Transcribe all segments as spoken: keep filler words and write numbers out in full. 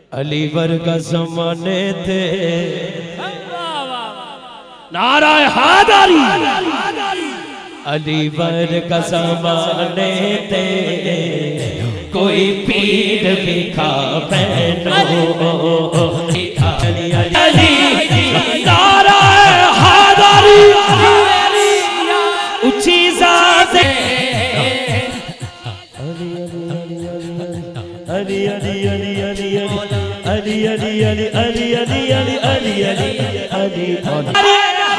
علی ورگا زمانے تھے نعرہ حیدری علی ورگا زمانے تھے کوئی پیر بھی کھا پہنو علی علی نعرہ حیدری اچھی ذات علی علی علی علی علی علی علی علی علی علی علی علی علی علی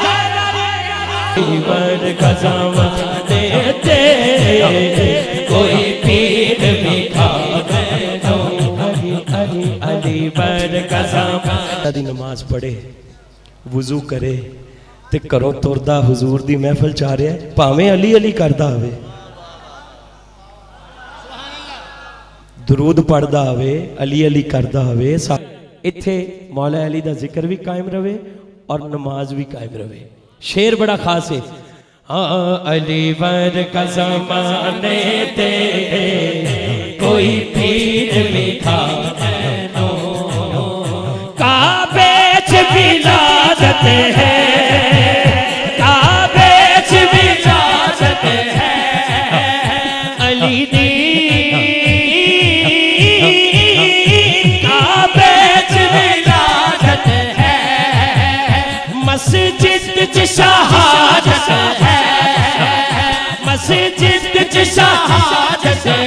ور کا زمانے تھے کوئی پیر بھی کھا پہنو علی علی علی ور کا زمانے دی نماز پڑھے وضو کرے تے کرو توردہ حضور دی محفل چاہ رہے ہیں پاویں علی علی کردہ ہوئے درود پڑھدہ ہوئے علی علی کردہ ہوئے اتھے مولا علی دا ذکر بھی قائم رہے اور نماز بھی قائم رہے شیر بڑا خاص ہے علی ور کا زمانے تے کوئی پیر بھی کھا پہنو کعبے چ ولادت ہے کعبے چ ولادت ہے علی دی مسجد چ شہادت ہے مسجد چ شہادت ہے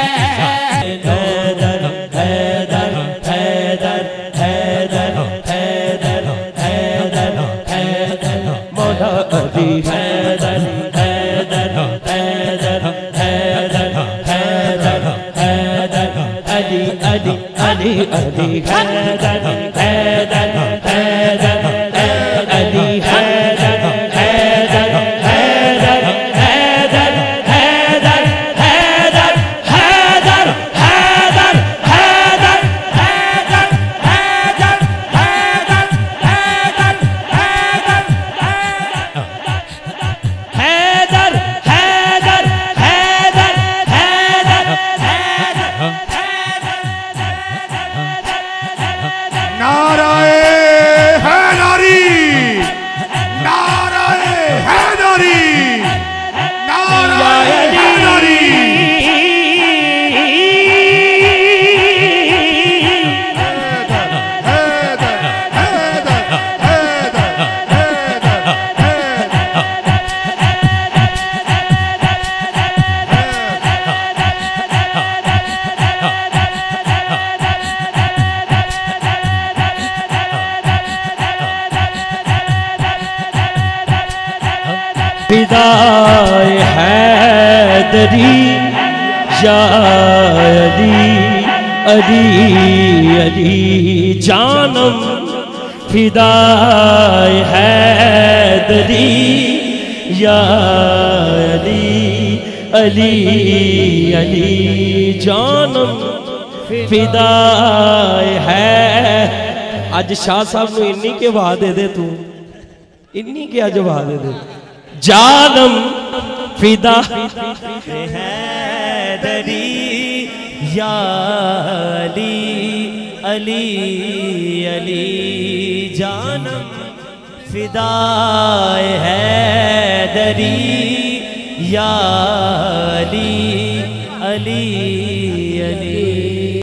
حیدر حیدر حیدر حیدر حیدر حیدر حیدر مولا علی حیدر حیدر حیدر حیدر حیدر حیدر علی علی علی علی حیدر حیدر حیدر علی حیدر حیدر حیدر حیدر حیدر حیدر حیدر حیدر حیدر حیدر حیدر حیدر حیدر حیدر حیدر حیدر حیدر نعرہ حیدری نعرہ حیدری نعرہ حیدری حیدر حیدر حیدر فدائے حیدری یا علی علی علی جانم فدائے حیدری یا علی علی علی جانم فدائے ہے آج شاہ صاحب نے انی کے وعدے دے تو انی کے آج وعدے دے جانم فدا حیدری یا علی علی علی جانم فدا حیدری یا علی علی علی